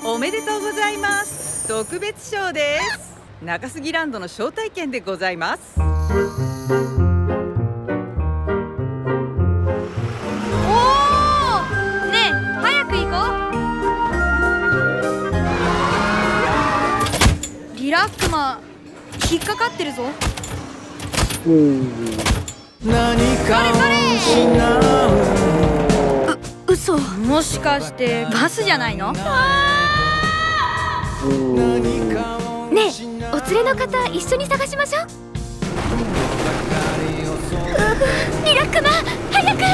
おめでとうございます。特別賞です。中杉ランドの招待券でございます。 おお、ねえ、早く行こう。リラックマ引っかかってるぞ。 何かを失う。 嘘。もしかしてバスじゃないの？ねえ、お連れの方一緒に探しましょう。リラックマ、早く。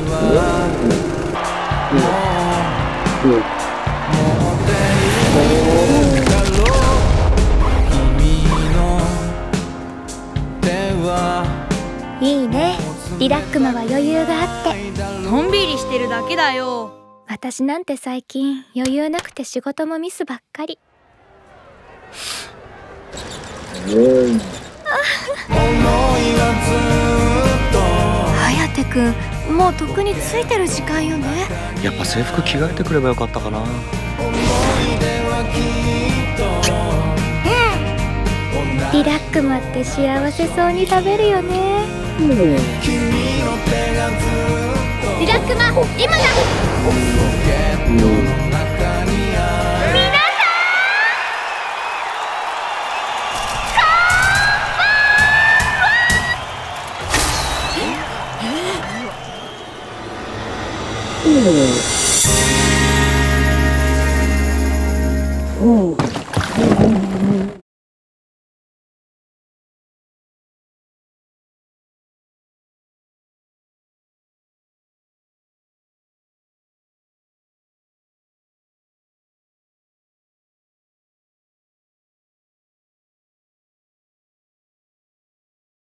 いいね、リラックマは余裕があって。 のんびりしてるだけだよ。 私なんて最近余裕なくて仕事もミスばっかり。颯くん、もうとっくについてる時間よね。 やっぱ制服着替えてくればよかったかな。 リラックマって幸せそうに食べるよね。リラックマ、今だ。皆さん